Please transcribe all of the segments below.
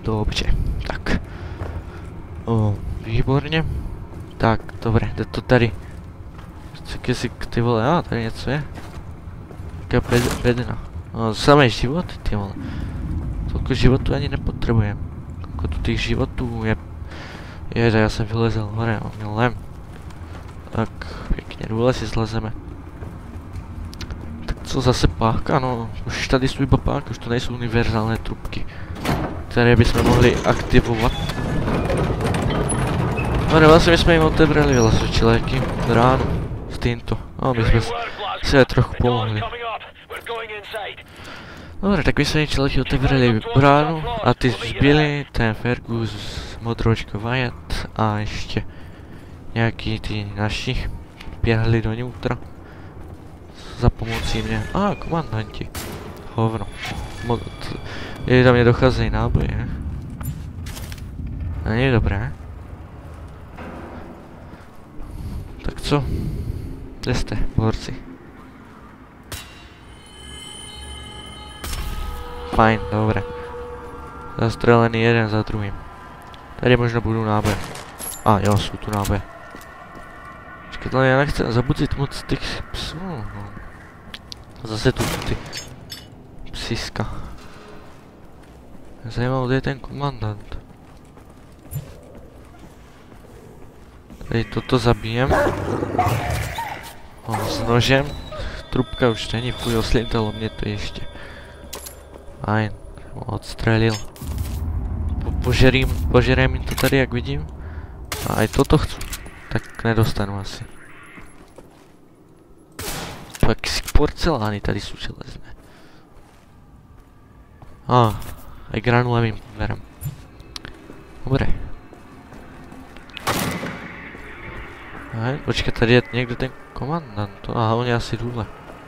Dobře, tak. Výborně. Tak, dobré, jde to tady. Si ty vole, tady něco je. Taká bedna. No, samé životy, ty vole. Tolik životů ani nepotřebujeme. Kolik tu těch životů je. Ježe, já jsem vylezl hore, milem. Tak, pěkně, důle si zlezeme. Tak co zase páka, no. Už tady jsou iba páka, už to nejsou univerzální trubky. Které bychom mohli aktivovat. No, vlastně my jsme jim otevřeli vylasočiléky ráno s týmto. No, my jsme si je trochu pomohli. Dobre, tak my jsme jim člověky otevřeli bránu a ty zbyli, ten Fergus, modročko Wyatt a ještě nějaký ty naši běhli do něutra za pomocí mě. Komandanti. Hovno. Do mě docházejí náboje. Není dobré. Tak co? Kde jste, borci? Fajn, dobré. Zastrelený jeden za druhým. Tady možná budou náboje. Jo, jsou tu náboje. Počkej, ale já nechci zabudit moc těch psů. No. Zase tu ty psiska. Zajímavé, kde je ten komandant. Tady toto zabijem. S nožem. Trubka už není, fuj, oslítalo mě to ještě. Fajn, odstřelil. Požerem jim to tady, jak vidím. A i toto chci. Tak nedostanu asi. Tak si porcelány tady jsou železné. A granule jim berem. Dobré. Počkej, tady je někdo ten komandant. On je asi důle.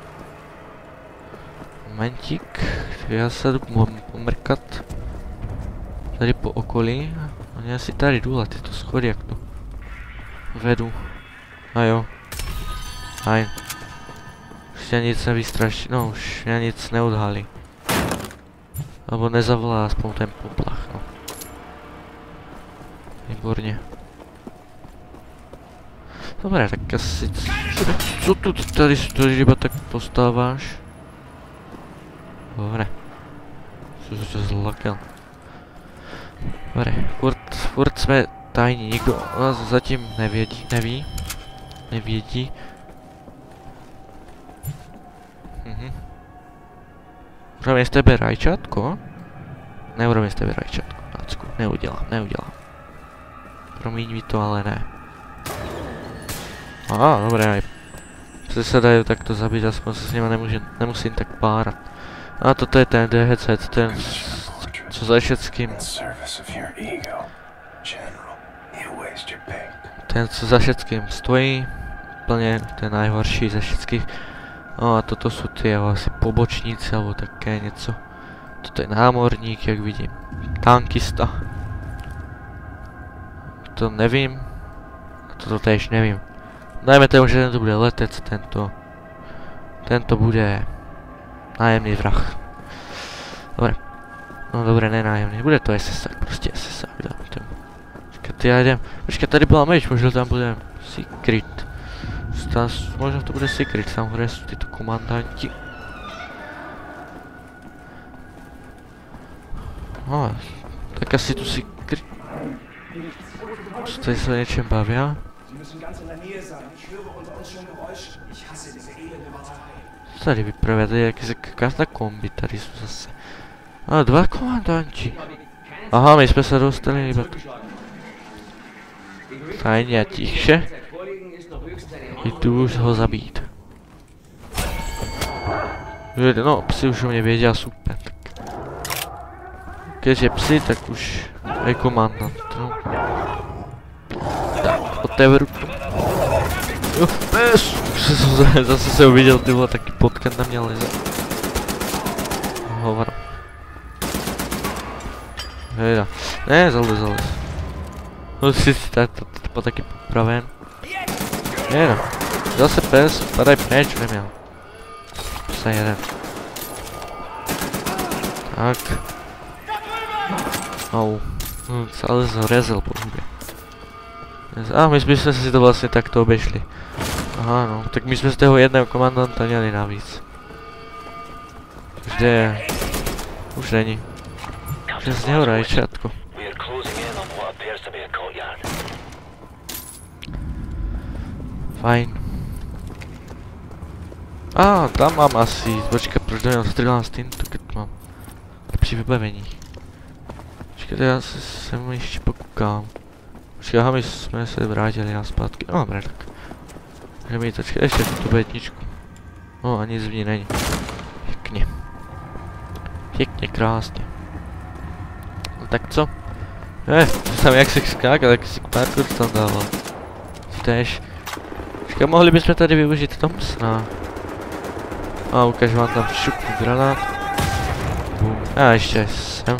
Momentík. Já se jdu pomrkat. Tady po okolí. On je asi tady důle, tyto schody, jak tu vedu. Jo. Fajn. Už mě nic nevystraší, no už mě nic neodhalí. Alebo nezavolá aspoň ten poplach, no. Výborně. Dobré, tak asi... Co tu tady iba tak postáváš? Dobré. Co se zlakel. Dobré, furt jsme tajní, nikdo o nás zatím nevědí. Urobím z tebe rajčátko? Neurobím z tebe rajčátko, Nácku, neudělám. Promiň mi to, ale ne. Dobré, se dají takto zabít, aspoň se s nima nemusím tak párat. Toto je ten DHC, ten, co za všetkým. Ten, co za všetkým stojí, úplně ten nejhorší ze všetkých. A toto jsou ty jeho asi pobočníci, alebo také něco. Toto je námorník, jak vidím. Tankista. To nevím. Toto též nevím. Dajme tomu, že tento bude letec, tento bude nájemný vrah. Dobre. No dobré, ne nájemný, bude to SSák, prostě SSák, dáme tomu. Počkej, já jdem. Počkej, tady byla meč, možná tam bude secret. Možná to bude secret, tam hore jsou tyto komandanti. Tak asi tu secret. Tady se o něčem baví. Co tady vypravuje, tady je jakýsi katakomby, tady jsou zase. Dva komandanti. My jsme se dostali iba tu. Fajně a tiše. Jdu už ho zabít. No, psi už o mě věděl, super. Když je psi, tak už je komandant. No. Tak, otevřu to. Zase se uviděl, ty vole, taky potkan na mě leze. Hovno. Hejda. Ne, zalez. No si to taky popraven. Hejda. Zase pes, padaj pryč, neměl. Psa jeden. Tak. Au. Ale zrezal po hubě. A my jsme si to vlastně takto obešli. Aha no, tak my jsme z toho jedného komandanta měli navíc. Kde je? Už není. Už je z něho rajčátko. Fajn. Tam mám asi. Počkej, proč do něho střílám s tímto, keď mám lepší vybavení. Počkejte, já se sem ještě pokoukám. Počkej, aha, my jsme se vrátili na zpátky. No, dobré, tak. Můžeme mít, počkej, ještě tu bedničku. No, ani nic v ní není. Pěkně. Pěkně, krásně. No tak co? Jsem jak se skákal, jak si parkour tam dával. Tež. Počkej, mohli bychom tady využít Thompsona. A ukážu vám tam šupnu granát. Boom. A ještě sem.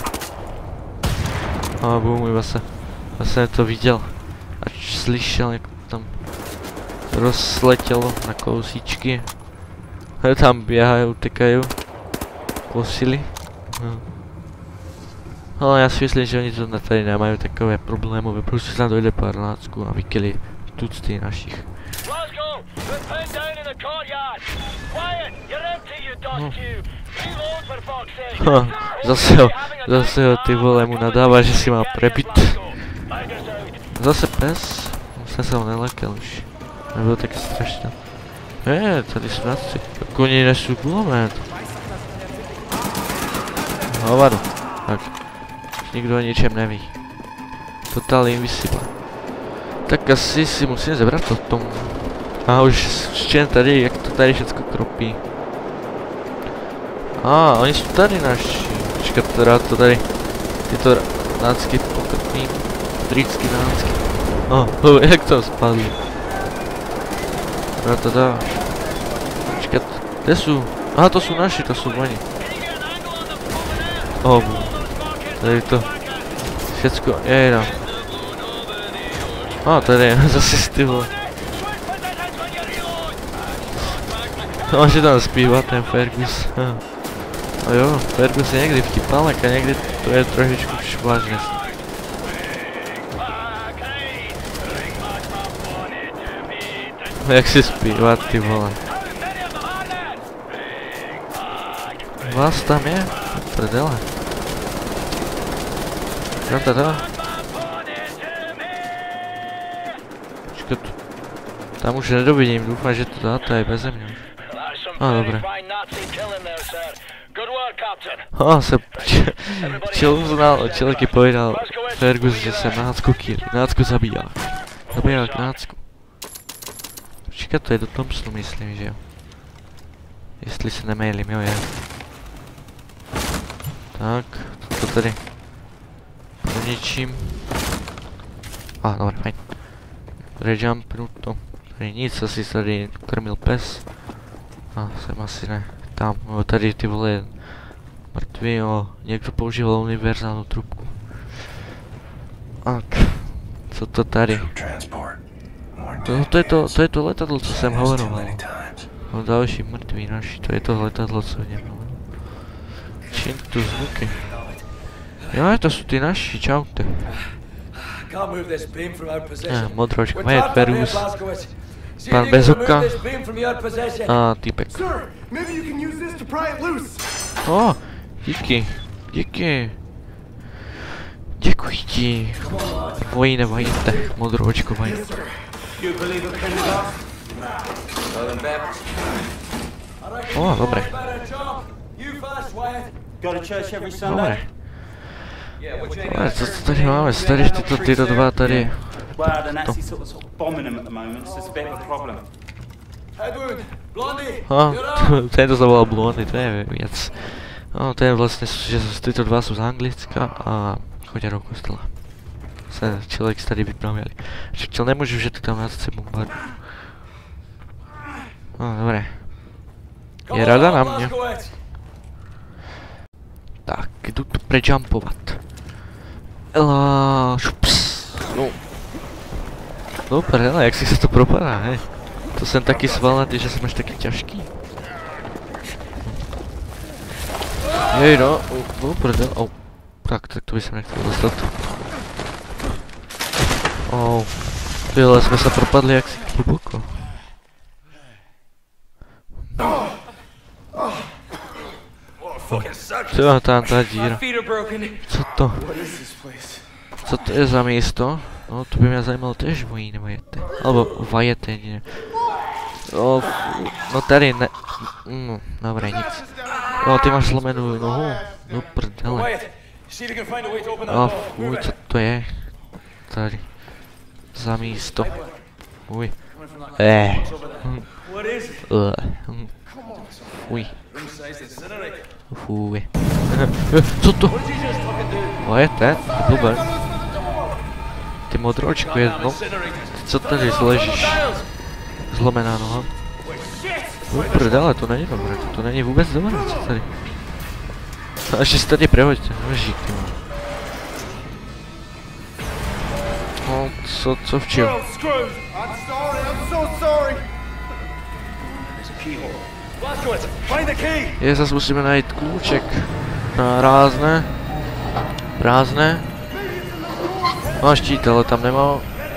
A boom, vlastně to viděl. Až slyšel, jak tam rozletělo na kousíčky. Tam běhají, utekají. Posily. No. Ale já si myslím, že oni to tady nemají takové problémové. Prostě tam dojde pár lácků a vykili tucty našich. No. Zase ho ty vole mu nadává, že si má prebit. Zase pes? Musím se ho nelekal už. Nebylo tak strašně. Tady smradci. Tak oni nesou gulomet. Hovado. Tak. Už nikdo o ničem neví. Total invisible. Tak asi si musím zebrat to tomu. A už ještě tady, jak to tady všechno kropí. Oni jsou tady naši. Počkat, teda to tady. Tyto nácky pokrpní. Britský nácky. Jak to spadlo. To dáš. Počkat, kde jsou? Aha, to jsou naši, to jsou oni. Tady to. Všecko, jejda. Tady je zase ty vole. No, že tam zpívá ten Fergus. A jo, Fergus je někdy vtipálek a někdy to je trošičku švážně. Jak si zpívá ty vole. Vás tam je? Prdele. No to. Počkat. Tam už nedovidím, doufám, že to dáte aj beze mě. Dobré. Člověk povedal Fergus, že jsem nácku kill. Nácku zabíjal. Zabíjal k nácku. Počkat, to je do Thompsonu, myslím, že jo. Jestli se nemýlím, jo je. Tak, to tady poničím. Dobré, fajn. Rejumpnu to. Tady nic, asi tady krmil pes. Jsem asi ne. Tam, tady ty vole mrtví, někdo používal univerzálnu trubku. Tak, co to tady? To je to letadlo, co jsem hovoroval. Další mrtví naši, to je to letadlo, co v něm. Čím tu zvuky? Jo, to jsou ty naši, čaute. Modročka, moje Fergus. Pan Bezuka. Týpek. Díky. Děkuji ti. Nebojte, modročko, vojte. Dobré. Dobré. Co tady máme? Tady tyto dva tady. Ten to zavolal Blondy, to je věc. To je vlastně, že tyto dva jsou z Anglicka a chodí do kostela. Se člověk tady vypravili. Čel nemůžu, že to tam nás chce bombardu. Dobré. Je rada na mě. Tak, jdu tu prejumpovat. Šups. Super, hele, jak si se to propadá, hej. To jsem taky svalnatý, že jsem až taky těžký. Jej no, prdel, Tak to by som nechcel dostať. Tyhle sme sa propadli jaksi hluboko. Co tam tá díra? Co to? Co to je za miesto? No to by mňa zajímalo tiež mojí nevajete. Alebo vajete, nie. No tady ne... Dobre, nic. No ty máš zlomenú nohu? No prdele. Fuj, co to je? Tady. Za místo. Fuj. Fuj. Fuj. Co to? Vajete? Blbe. Ty modročku jedno. Co tady zležíš? Zlomená noha. No prdele, to není dobré, to není vůbec dobré, co tady. A ještě si tady prehoďte, nožík, ty má. No, co v čem? Je, zase musíme najít klíček. Prázdné. Má štít, ale tam nemá.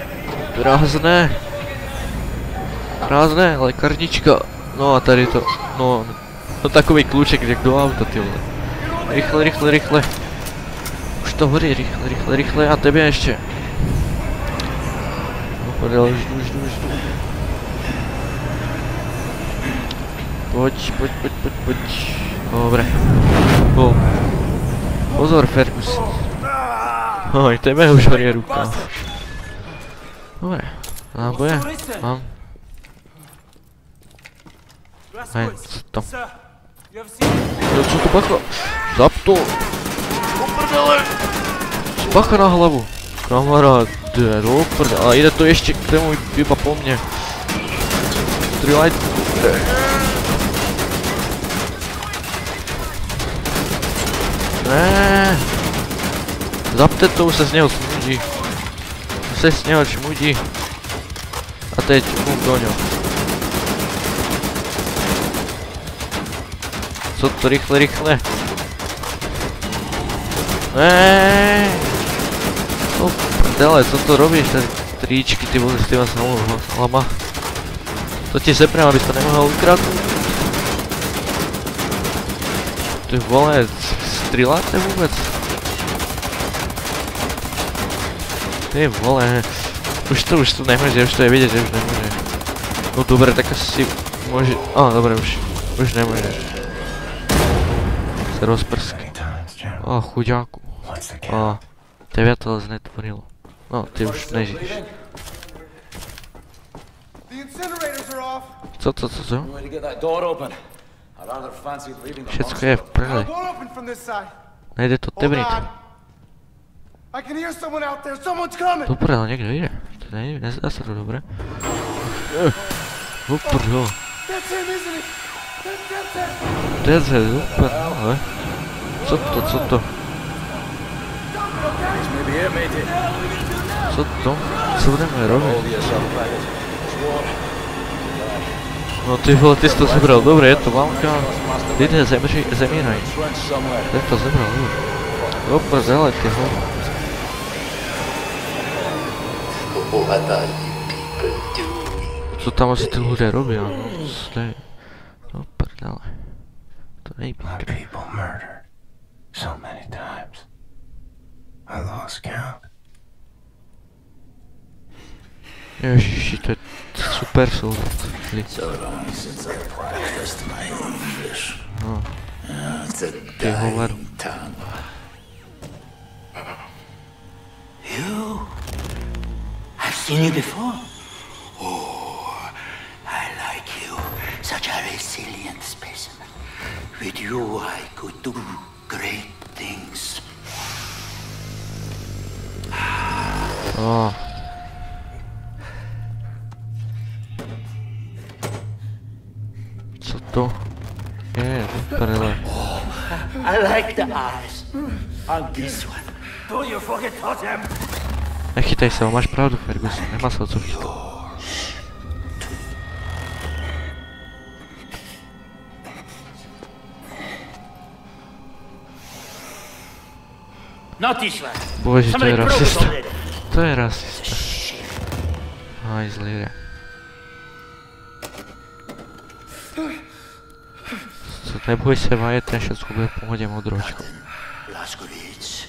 Prázdné, lékárnička. No a tady to, no takový klíček, jak do auta, ty vole. Rychle. Už to hoří, rychle a tebe ještě. No podél, ždu. Pojď. Dobre. Pozor, Ferguson. Oj, tebe už horí ruka. Dobre, náboje, mám. Hej, co to? Co to bacha? Zap to! Oprdele! Bacha na hlavu! Kamarád, do prdele, ale jde to ještě k tému iba po mně. Střílej! Ne. Zapte to, už se z něho smudí. Už se z něho čmudí. A teď do něho. Co to, rychle. Eee. Co prdele, co to robíš, tady tričky, ty vole, s těma salama. To ti seprem, abys to nemohl ukradnout. Ty vole, stříláte vůbec? Ty vole, už to nemůže, už to je vidět, že už nemůže. No dobré, tak asi může, dobré, už nemůže. Se rozprsky. Chuďáku. Tebe to znetvorilo. No, ty už nežiješ. Co? Všecko je v prdeli. Nejde to tebnit. Dobré, ale někdo jde. To není, nezdá se to dobré. Uprdel. That's it, super, ale. Co to? Co to? Co budeme robit? No ty vole, ty jsi to zebral, dobré, je to válka. Lidé zemírají. Ten to zebral, dobré. Oprdele, ty vole. Co tam asi ty lidé robí, no? Oprdele. To není pěkné. So many times. I lost count. Ježiši, to je super soulad. No. Ty hovaru. You? I've seen you before. Oh, I like you. Such a resilient specimen. With you I could do great things. Co to je? Prdele. I like the eyes on this one. Don't you forget him. Nechytaj se, máš pravdu, Ferguson, nemá se o co chytat. Not this one. Bože, to Somebody je broke it rasista. already. To je rasista. Hajzli lidé. Co, neboj se, Wyatt, ten všechno bude v pohodě, modročko. Blazkowicz,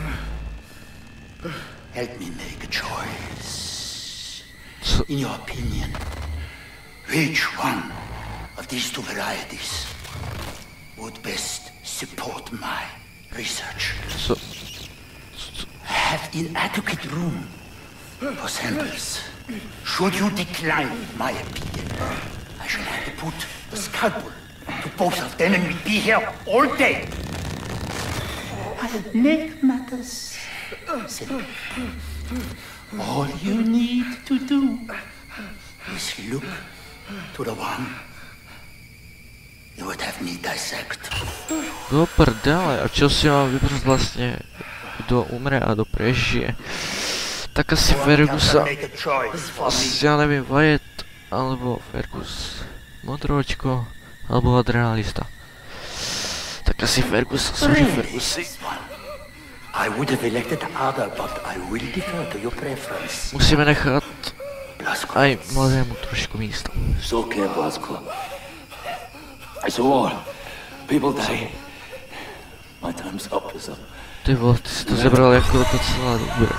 help me make a choice. Co? In your opinion, which one of these two varieties would best support my research? Co? Have inadequate room for samples. Should you decline my appeal, I shall have to put a scalpel to both of them and we'll be here all day. I'll make matters simple. All you need to do is look to the one you would have me dissect. Do prdele, a čo si mám vybrat vlastně, kdo umře a kdo prežije? Tak asi Fergusa, asi já nevím, Wyatt, alebo Fergus, modročko, alebo adrenalista. Tak asi Fergus, sorry Fergusi. I would have elected the other, but I will defer to your preference. Musíme nechat aj mladému trošku místo. It's okay, Blazko. It's a war. People die. My time's up, is up. Ty vole, ty si to zebral jako docela dobře.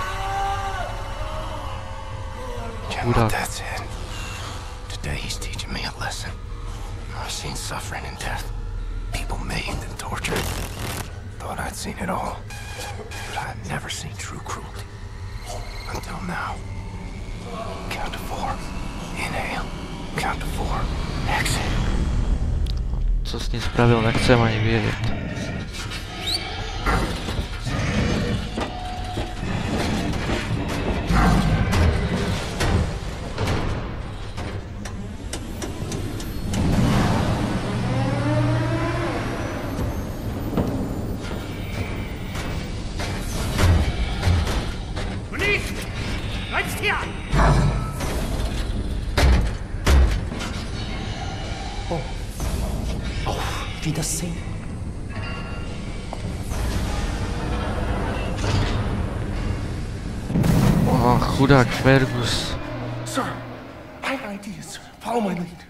General, that's it. Today he's teaching me a lesson. I've seen suffering and death. People maimed and tortured. Thought I'd seen it all. But I've never seen true cruelty. Until now. Count to 4. Inhale. Count to 4. Exhale. Co s ním spravil, nechcem ani vědět. Wiedersehen. Oh, chudák Fergus. Sir, I have ideas. Follow my lead.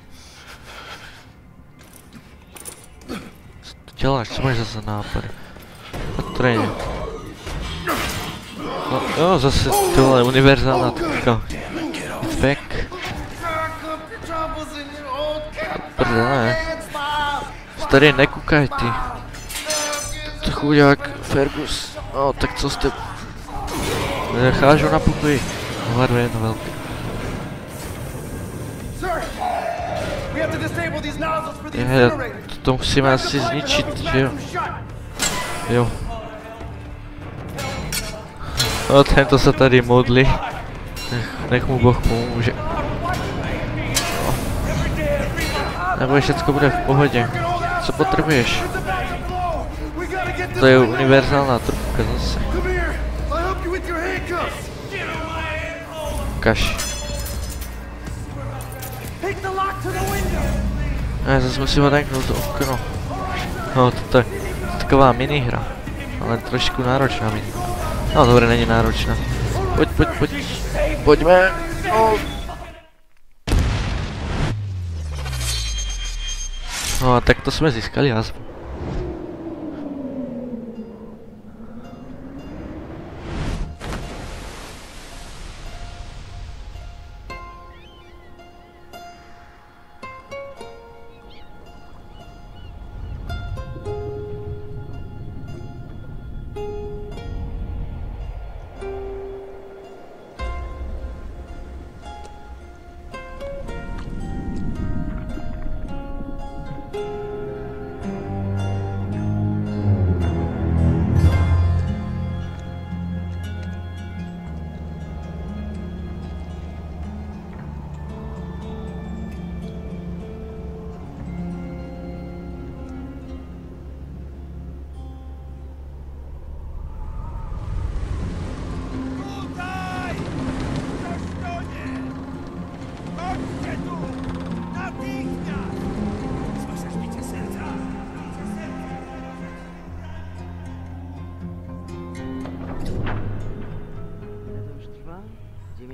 Co děláš, co máš zase nápady? Tréně. No, jo, zase tohle univerzálna trubka. Fek. Prdele. Starý, nekukaj ty. To chudák Fergus. No, tak co jste... Necháš ho na pokoji. Hledu jedno velké. To musíme asi zničit, že jo? Jo. No, tento se tady modlí. Nech mu Boh pomůže. Nebo všecko bude v pohodě. Co potřebuješ? To je univerzálna trubka zase. Kaš. Ne, zase musím odemknout to okno. No, to je taková minihra. Ale trošku náročná minihra. No, dobré, není náročná. Pojď. Pojďme. No a tak to jsme získali aspoň.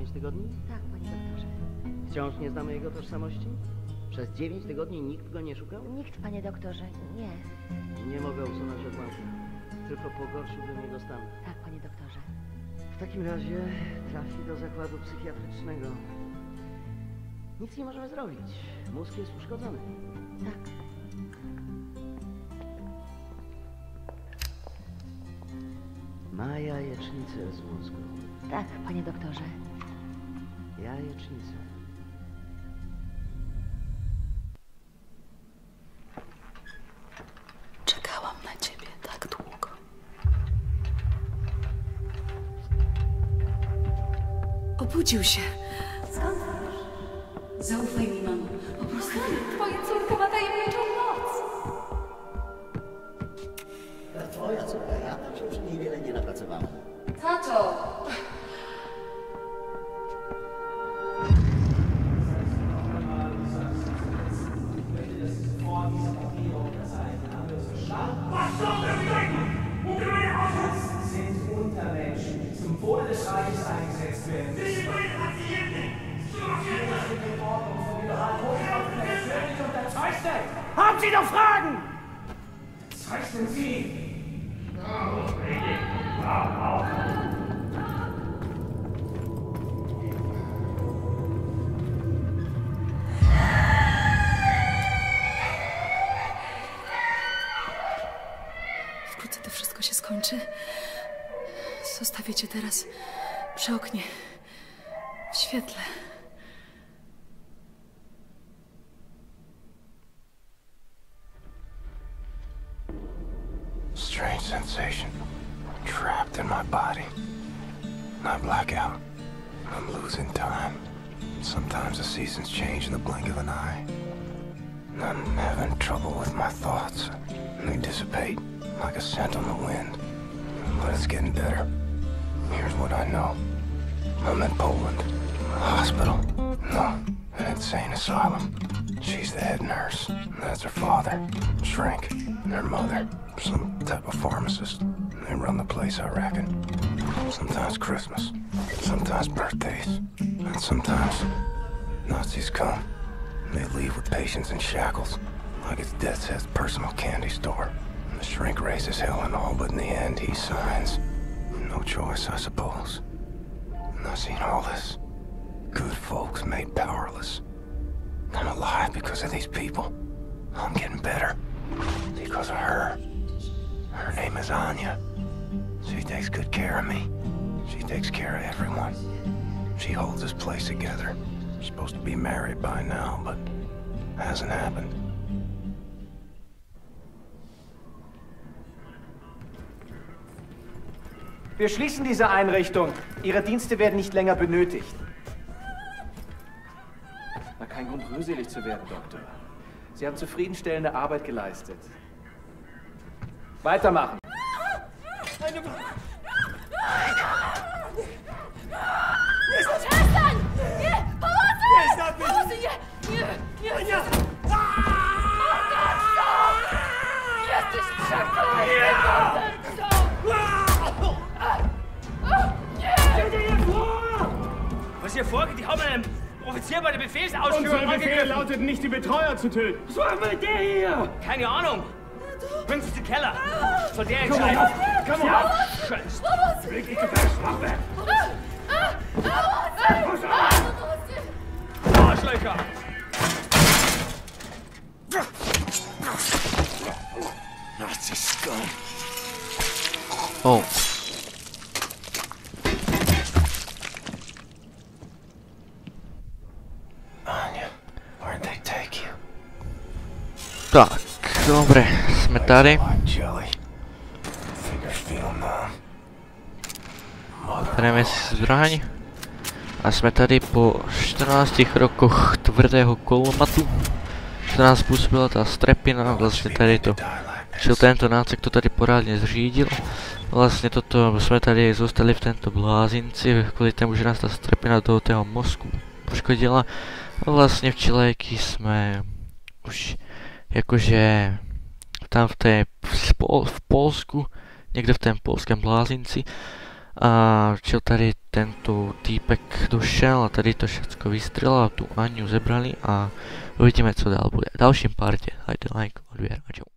9 tygodni? Tak, panie doktorze. Wciąż nie znamy jego tożsamości? Przez 9 tygodni nikt go nie szukał? Nikt, panie doktorze, nie. Nie mogę usunąć odłamka. Tylko pogorszyłbym jego stan. Tak, panie doktorze. W takim razie trafi do zakładu psychiatrycznego. Nic nie możemy zrobić. Mózg jest uszkodzony. Tak. Ma jajecznicę z mózgu. Tak, panie doktorze. Jajecznicę. Czekałam na ciebie tak długo. Obudził się. Skąd wiesz? Zaufaj mi, mamo. Po prostu... Twoja córka ma tajemniczą moc. Twoja córka, ja tam się przy niej wiele nie napracowałem. Tato! Sind Untermenschen, zum Wohle des Reiches eingesetzt werden. Die Ordnung von Generalhofmann völlig unterzeichnet. Haben Sie noch Fragen? Zeichnen Sie! Wkrótce to wszystko się skończy. Zostawię cię teraz przy oknie, w świetle. Strange sensation. Trapped in my body. I black out. I'm losing time. Sometimes the seasons change in the blink of an eye. I'm having trouble with my thoughts. They dissipate like a scent on the wind. But it's getting better. Here's what I know. I'm in Poland. A hospital. No, an insane asylum. She's the head nurse. That's her father. Shrink. And her mother. Some type of pharmacist. They run the place, I reckon. Sometimes Christmas. Sometimes birthdays. And sometimes Nazis come. They leave with patients in shackles. Like it's Death's Head's personal candy store. And the shrink raises hell and all, but in the end he signs. No choice, I suppose. And I've seen all this. Good folks made powerless. I'm alive because of these people. I'm getting better. Because of her. Her name is Anya. She takes good care of me. She takes care of everyone. She holds this place together. We're supposed to be married by now, but hasn't happened. Wir schließen diese Einrichtung. Ihre Dienste werden nicht länger benötigt. Na, kein Grund, rührselig zu werden, Doktor. Sie haben zufriedenstellende Arbeit geleistet. Weitermachen. Przestań! Nie! Pomocy! Pomocy! Nie! Nie! Nie! Morderco! Jesteś przeklęty, morderco! Was hier vorgeht, die haben einen Offizier bei der Befehlsausführung. Unser Befehl lautet nicht, die Betreuer zu töten. Was war mit der hier? Keine Ahnung. Bringt uns den Keller. Soll der entscheiden. Komm auf! Scheiße! Wirklich gefälscht, mach weg! Arschlöcher! Nazi scum. O. Anya, where'd they take you? Tak, dobre, sme tady. Jelly. Fingers feel numb. Bereme si zbraň. A sme tady po 14 rokoch tvrdého kolomatu. Co nás způsobila ta strepina, vlastně tady to. Šel tento nácek to tady porádně zřídil. Vlastně toto jsme tady zostali v tento blázinci, kvůli tomu, že nás ta strepina do toho mozku poškodila. A vlastně v Čiléky jsme už jakože tam v Polsku, někde v tom polském blázinci. A čo tady tento týpek došel a tady to všechno vystřelil a tu Aňu zebrali a uvidíme, co dál bude. V dalším partě dajte like, odběr a čau.